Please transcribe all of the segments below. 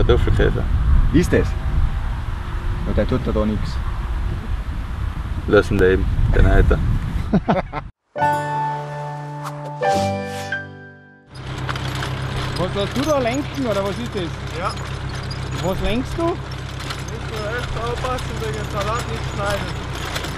Kartoffelkäfer. Ist das? Ja, der tut da nichts. Lass ihn leben, den Alter. Was lässt du da lenken oder was ist das? Ja. Was lenkst du? Musst du echt aufpassen, wegen dem Salat nicht schneiden.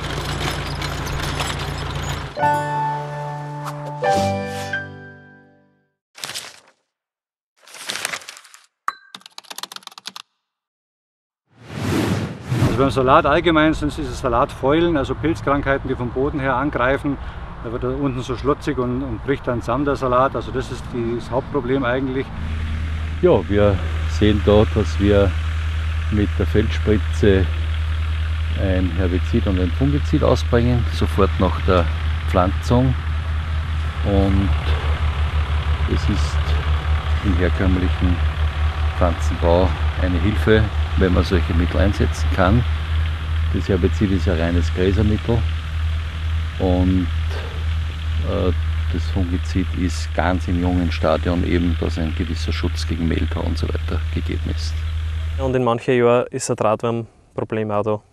Also beim Salat allgemein sind es Salatfäulen, also Pilzkrankheiten, die vom Boden her angreifen. Da wird er unten so schlotzig und bricht dann zusammen der Salat. Also das ist das Hauptproblem eigentlich. Ja, wir sehen da, dass wir mit der Feldspritze ein Herbizid und ein Fungizid ausbringen, sofort nach der Pflanzung. Und es ist im herkömmlichen Pflanzenbau eine Hilfe, wenn man solche Mittel einsetzen kann. Das Herbizid ist ein reines Gräsermittel und das Fungizid ist ganz im jungen Stadion eben, dass ein gewisser Schutz gegen Mehltau und so weiter gegeben ist. Und in manchen Jahren ist ein Drahtwurmproblem auch da.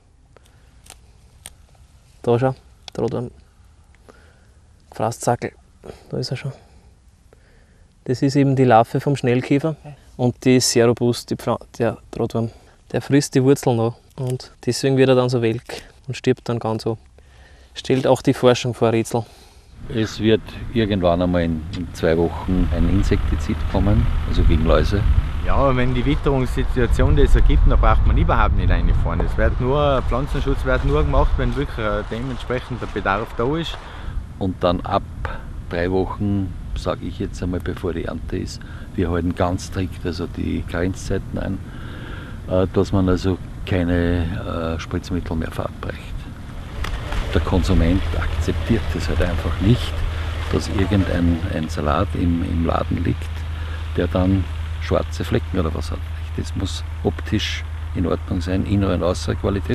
Da schau, Drahtwurm. Fraßzackel, da ist er schon. Das ist eben die Larve vom Schnellkäfer und die ist sehr robust, der Drahtwurm. Der frisst die Wurzeln an und deswegen wird er dann so welk und stirbt dann ganz so. Stellt auch die Forschung vor Rätsel. Es wird irgendwann einmal in 2 Wochen ein Insektizid kommen, also gegen Läuse. Ja, wenn die Witterungssituation das ergibt, dann braucht man überhaupt nicht reinfahren. Pflanzenschutz wird nur gemacht, wenn wirklich dementsprechend der Bedarf da ist. Und dann ab 3 Wochen, sage ich jetzt einmal, bevor die Ernte ist, wir halten ganz strikt also die Karenzzeiten ein, dass man also keine Spritzmittel mehr verabreicht. Der Konsument akzeptiert das halt einfach nicht, dass irgendein Salat im Laden liegt, der dann schwarze Flecken oder was hat. Das muss optisch in Ordnung sein, innere und äußere Qualität.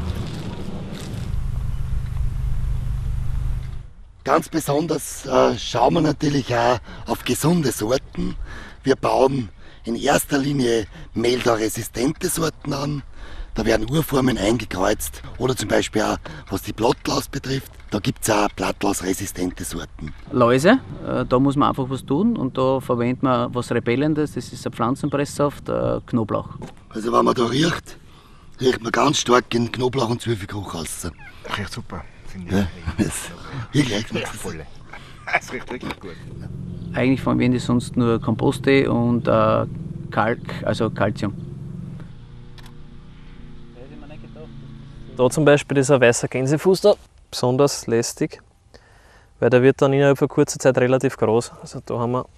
Ganz besonders schauen wir natürlich auch auf gesunde Sorten. Wir bauen in erster Linie mehltauresistente Sorten an. Da werden Urformen eingekreuzt oder zum Beispiel auch, was die Blattlaus betrifft, da gibt es auch blattlausresistente Sorten. Läuse, da muss man einfach was tun und da verwendet man was Repellendes, das ist ein Pflanzenpresssaft, Knoblauch. Also wenn man da riecht man ganz stark in Knoblauch und Zwiebelgeruch raus. Riecht super. Ja, wirklich. Das riecht richtig gut. Eigentlich verwende ich sonst nur Komposte und Kalk, also Calcium. Da zum Beispiel ist ein weißer Gänsefuß da, besonders lästig, weil der wird dann innerhalb von kurzer Zeit relativ groß. Also da haben wir,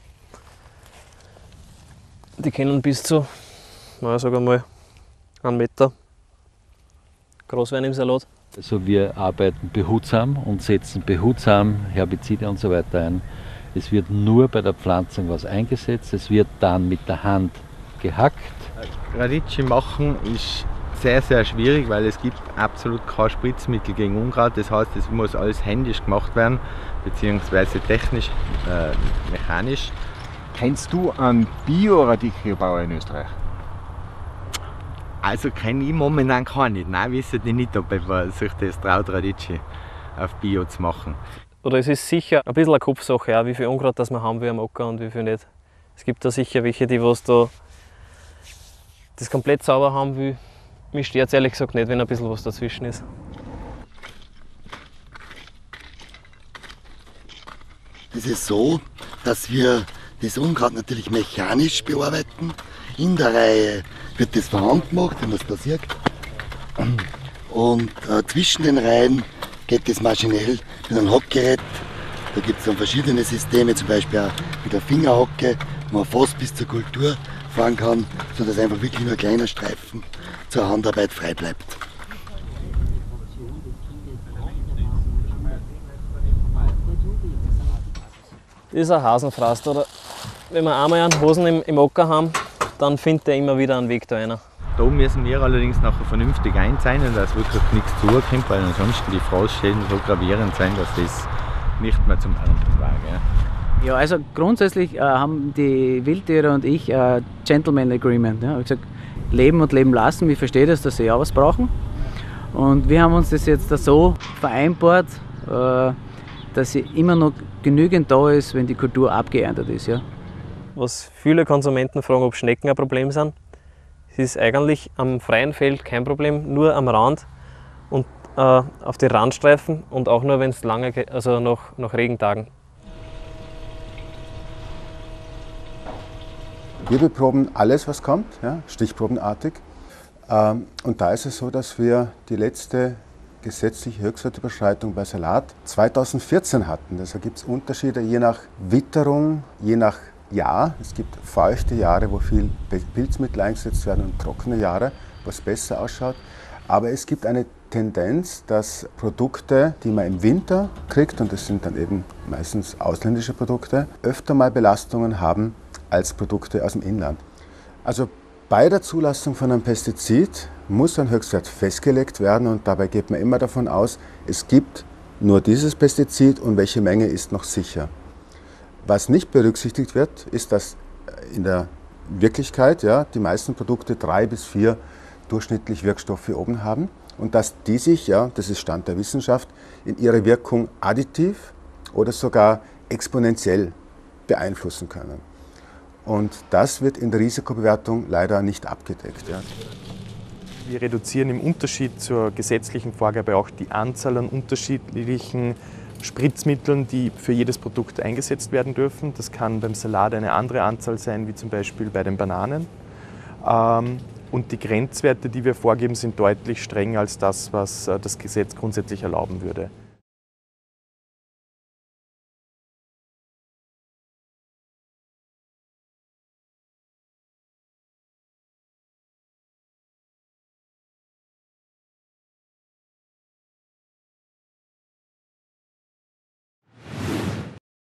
die können bis zu, sagen wir mal, 1 Meter groß werden im Salat. Also wir arbeiten behutsam und setzen behutsam Herbizide und so weiter ein. Es wird nur bei der Pflanzung was eingesetzt, es wird dann mit der Hand gehackt. Radicchio machen ist sehr, sehr schwierig, weil es gibt absolut kein Spritzmittel gegen Unkraut. Das heißt, es muss alles händisch gemacht werden, beziehungsweise technisch, mechanisch. Kennst du einen Bio-Radicchio-Bauer in Österreich? Also kenne ich momentan gar nicht. Nein, wissen die nicht, ob man sich das traut, Radicchio auf Bio zu machen. Oder es ist sicher ein bisschen eine Kopfsache, ja, wie viel Unkraut das wir haben wie am Acker und wie viel nicht. Es gibt da sicher welche, die was da das komplett sauber haben will. Mich stört es ehrlich gesagt nicht, wenn ein bisschen was dazwischen ist. Es ist so, dass wir das Unkraut natürlich mechanisch bearbeiten. In der Reihe wird das von Hand gemacht, wenn man es da sieht. Und zwischen den Reihen geht das maschinell mit einem Hockgerät. Da gibt es dann verschiedene Systeme, zum Beispiel auch mit der Fingerhocke, wo man fast bis zur Kultur fahren kann, sodass einfach wirklich nur ein kleiner Streifen zur Handarbeit frei bleibt. Das ist ein Hasenfraß, oder? Wenn wir einmal einen Hasen im Acker haben, dann findet er immer wieder einen Weg da rein. Da müssen wir allerdings nachher vernünftig einzeichnen, dass wirklich nichts zukommt, weil ansonsten die Fraßschäden so gravierend sein, dass das nicht mehr zum Ernten war. Ja, also grundsätzlich haben die Wildtiere und ich Gentleman Agreement. Ja. Ich gesagt, leben und leben lassen. Ich verstehe das, dass sie auch was brauchen. Und wir haben uns das jetzt so vereinbart, dass sie immer noch genügend da ist, wenn die Kultur abgeerntet ist. Ja. Was viele Konsumenten fragen, ob Schnecken ein Problem sind. Es ist eigentlich am freien Feld kein Problem, nur am Rand und auf den Randstreifen und auch nur, wenn es lange, also nach Regentagen. Wir beproben alles, was kommt, ja, stichprobenartig. Und da ist es so, dass wir die letzte gesetzliche Höchstwertüberschreitung bei Salat 2014 hatten. Also gibt es Unterschiede je nach Witterung, je nach Jahr. Es gibt feuchte Jahre, wo viel Pilzmittel eingesetzt werden und trockene Jahre, wo es besser ausschaut. Aber es gibt eine Tendenz, dass Produkte, die man im Winter kriegt, und das sind dann eben meistens ausländische Produkte, öfter mal Belastungen haben als Produkte aus dem Inland. Also bei der Zulassung von einem Pestizid muss ein Höchstwert festgelegt werden und dabei geht man immer davon aus, es gibt nur dieses Pestizid und welche Menge ist noch sicher. Was nicht berücksichtigt wird, ist, dass in der Wirklichkeit die meisten Produkte 3 bis 4 durchschnittlich Wirkstoffe oben haben und dass die sich, das ist Stand der Wissenschaft, in ihrer Wirkung additiv oder sogar exponentiell beeinflussen können. Und das wird in der Risikobewertung leider nicht abgedeckt. Ja. Wir reduzieren im Unterschied zur gesetzlichen Vorgabe auch die Anzahl an unterschiedlichen Spritzmitteln, die für jedes Produkt eingesetzt werden dürfen. Das kann beim Salat eine andere Anzahl sein, wie zum Beispiel bei den Bananen. Und die Grenzwerte, die wir vorgeben, sind deutlich strenger als das, was das Gesetz grundsätzlich erlauben würde.